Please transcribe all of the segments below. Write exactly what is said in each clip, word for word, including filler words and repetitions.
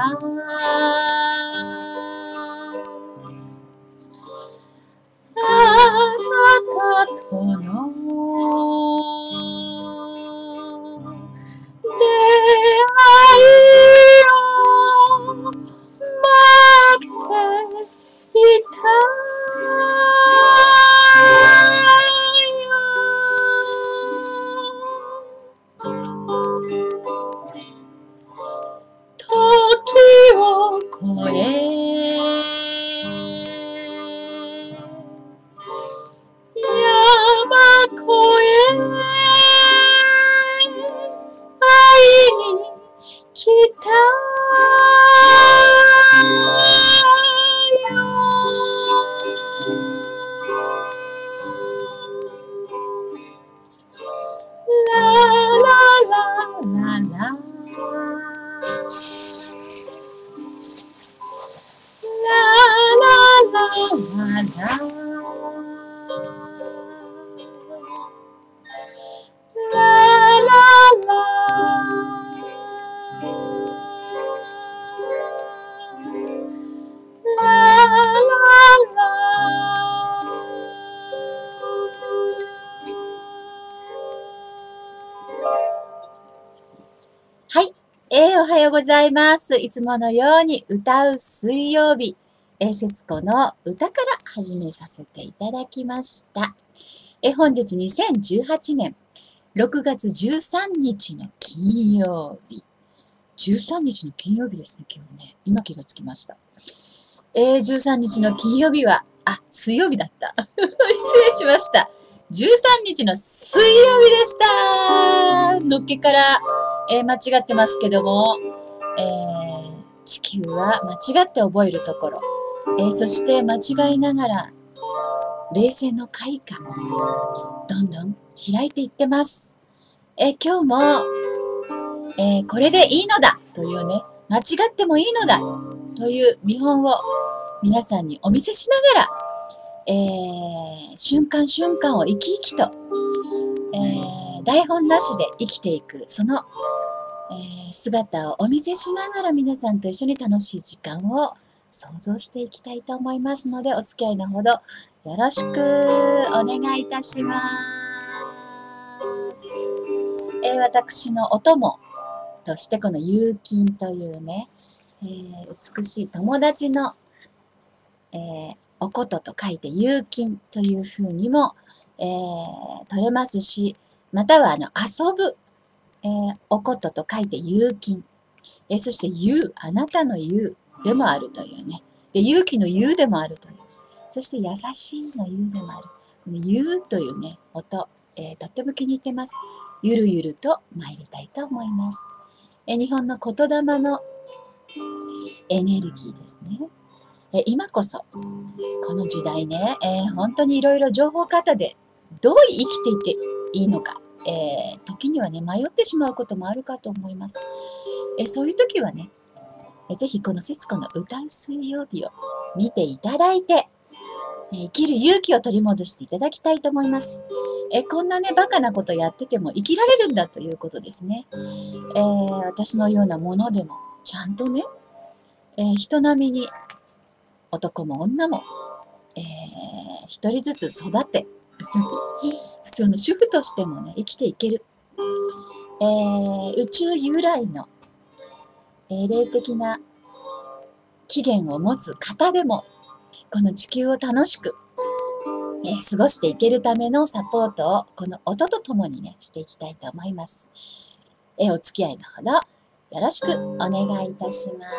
あなたとの出会いを待っていた時を越え山越え会いに来たよラララララララララはい、えー、おはようございます。いつものように歌う水曜日、えー、節子の歌から始めさせていただきました。えー、本日にせんじゅうはちねんろくがつじゅうさんにちの金曜日。じゅうさんにちの金曜日ですね、今日ね。今気がつきました。えー、じゅうさんにちの金曜日は、あ、水曜日だった。失礼しました。じゅうさんにちの水曜日でした。のっけから、えー、間違ってますけども、えー、地球は間違って覚えるところ、えー、そして間違いながら冷静の開花、どんどん開いていってます。えー、今日も、えー、これでいいのだというね、間違ってもいいのだという見本を皆さんにお見せしながら、えー、瞬間瞬間を生き生きと、えー、台本なしで生きていく、その、えー、姿をお見せしながら皆さんと一緒に楽しい時間を想像していきたいと思いますので、お付き合いのほどよろしくお願いいたします。えー、私のお供としてこの有金というね、えー、美しい友達の、えー、おことと書いて有金という風にも、えー、取れますし、またはあの遊ぶ、えー、おことと書いて有金、えー、そしてゆう、あなたのゆうでもあるというね、で勇気のゆうでもあるという、そして優しいのゆうでもある。このゆうというね、音、えー、とっても気に入ってます。ゆるゆると参りたいと思います。えー、日本の言霊のエネルギーですね。えー、今こそ、この時代ね、えー、本当にいろいろ情報過多でどう生きていていいのか、えー、時にはね、迷ってしまうこともあるかと思います。えー、そういう時はね、えー、ぜひこの節子の歌う水曜日を見ていただいて、えー、生きる勇気を取り戻していただきたいと思います。えー、こんなね、バカなことやってても生きられるんだということですね。えー、私のようなものでも、ちゃんとね、えー、人並みに男も女も、えー、一人ずつ育て、普通の主婦としてもね、生きていける。えー、宇宙由来の、えー、霊的な起源を持つ方でも、この地球を楽しく、えー、過ごしていけるためのサポートを、この音とともにね、していきたいと思います。えー、お付き合いのほど、よろしくお願いいたします。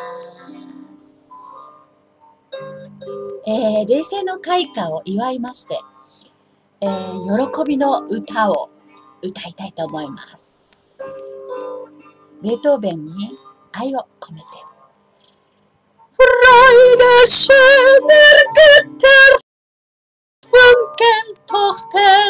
えー、冷静の開花を祝いまして、えー、喜びの歌を歌いたいと思います。ベートーベンに愛を込めて。Freude schöner Götter, Funken Tochter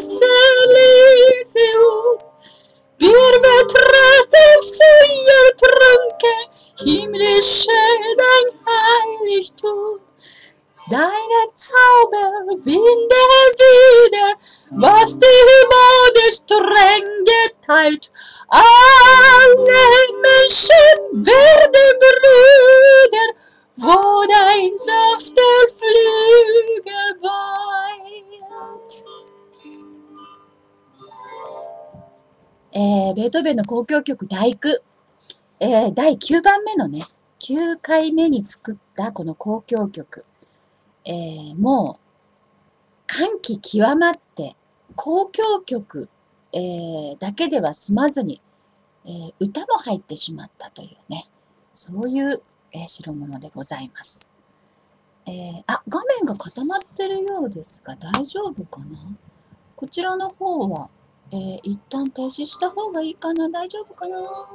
Elysium, wir betreten feuertrunken, himmlische dein Heiligtum. Deine Zauber binde wieder, was die Mode streng geteilt. Welt. Alle Menschen werden Brüder, wo dein Saft der Flügel weilt. えー、ベートーベンの交響曲第九、えー、だいきゅうばんめのね、きゅうかいめに作ったこの交響曲。えー、もう、感極まって、交響曲、えー、だけでは済まずに、えー、歌も入ってしまったというね、そういう、えー、代物でございます。えー、あ、画面が固まってるようですが、大丈夫かな？こちらの方は、えー、一旦停止した方がいいかな？大丈夫かな？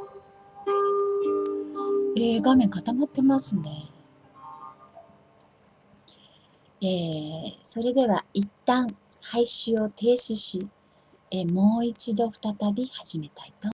えー、画面固まってますね。えー、それでは一旦配信を停止し、えー、もう一度再び始めたいと